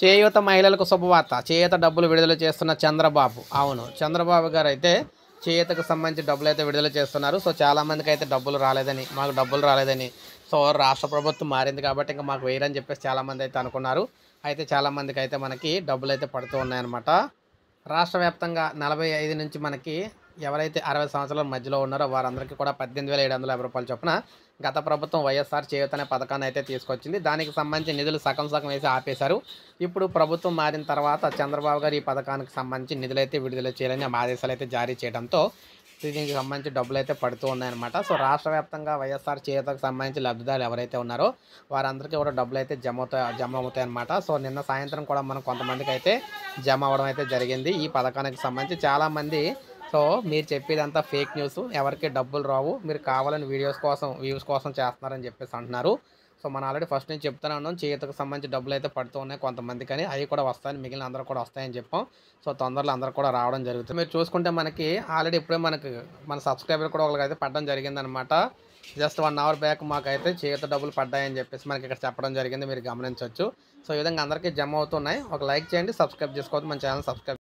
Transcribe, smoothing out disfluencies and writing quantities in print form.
చేయూత మహిళలకు శుభవార్త. చేయూత డబ్బులు విడుదల చేస్తున్న చంద్రబాబు. అవును, చంద్రబాబు గారు అయితే చేయూతకు సంబంధించి డబ్బులు అయితే విడుదల చేస్తున్నారు. సో చాలామందికి అయితే డబ్బులు రాలేదని, మాకు డబ్బులు రాలేదని, సో రాష్ట్ర ప్రభుత్వం మారింది కాబట్టి ఇంకా మాకు వేయరని చెప్పేసి చాలామంది అయితే అనుకున్నారు. అయితే చాలామందికి అయితే మనకి డబ్బులు అయితే పడుతూ ఉన్నాయన్నమాట. రాష్ట్ర వ్యాప్తంగా 45 నుంచి మనకి ఎవరైతే 60 సంవత్సరాల మధ్యలో ఉన్నారో వారందరికీ కూడా 18,750 రూపాయల చొప్పున గత ప్రభుత్వం వైఎస్ఆర్ చేయూత అనే పథకాన్ని అయితే తీసుకొచ్చింది. దానికి సంబంధించి నిధులు సగం సగం వేసి ఆపేశారు. ఇప్పుడు ప్రభుత్వం మారిన తర్వాత చంద్రబాబు గారు ఈ పథకానికి సంబంధించి నిధులైతే విడుదల చేయాలని ఆదేశాలు అయితే జారీ చేయడంతో దీనికి సంబంధించి డబ్బులు అయితే పడుతూ ఉన్నాయన్నమాట. సో రాష్ట్ర వ్యాప్తంగా వైఎస్ఆర్ చేయూతకు సంబంధించి లబ్ధిదారులు ఎవరైతే ఉన్నారో వారందరికీ కూడా డబ్బులు అయితే జమ అవుతాయి అన్నమాట. సో నిన్న సాయంత్రం కూడా మనం కొంతమందికి అయితే జమ అవ్వడం అయితే జరిగింది. ఈ పథకానికి సంబంధించి చాలామంది సో మీరు చెప్పేదంతా ఫేక్ న్యూస్, ఎవరికి డబ్బులు రావు, మీరు కావాలని వ్యూస్ కోసం చేస్తున్నారని చెప్పేసి అంటున్నారు. సో మనం ఆల్రెడీ ఫస్ట్ నుంచి చెప్తూనే ఉన్నాం, చేయూతకు సంబంధించి డబ్బులు అయితే పడుతూ ఉన్నాయి కొంతమంది, కానీ అవి కూడా వస్తాయని, మిగిలిన అందరూ కూడా వస్తాయని చెప్పాం. సో తొందరలో అందరూ కూడా రావడం జరుగుతుంది. మీరు చూసుకుంటే మనకి ఆల్రెడీ ఇప్పుడే మన సబ్స్క్రైబర్ కూడా ఒకరికైతే పడడం జరిగిందనమాట. జస్ట్ 1 అవర్ బ్యాక్ మాకైతే చేయూత డబ్బులు పడ్డాయని చెప్పేసి మనకి ఇక్కడ చెప్పడం జరిగింది, మీరు గమనించవచ్చు. సో ఈ విధంగా అందరికీ జమ అవుతున్నాయి. ఒక లైక్ చేయండి, సబ్స్క్రైబ్ చేసుకోవద్దు, మన ఛానల్ సబ్స్క్రైబ్